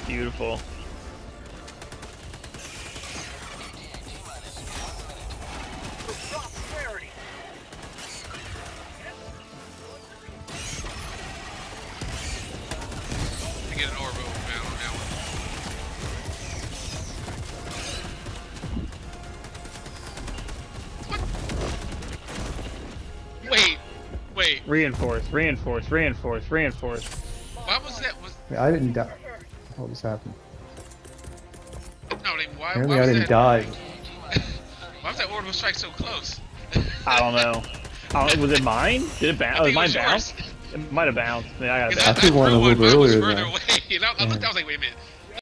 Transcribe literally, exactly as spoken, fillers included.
Beautiful. I get an orbital man on that one. What? Wait, wait. Reinforce, reinforce, reinforce, reinforce. Why was that? Was Wait, I didn't die. What just happened? no? I mean, why? Apparently why I was didn't that, die. Why was that orbital strike so close? I don't know. I don't, was it mine? Did it bounce? I Oh, think mine it was yours. bounced? It might have bounced. Yeah, I got it Because bounced. I took one a threw little bit but it was earlier further than away. And I, I looked, I was like, wait a minute.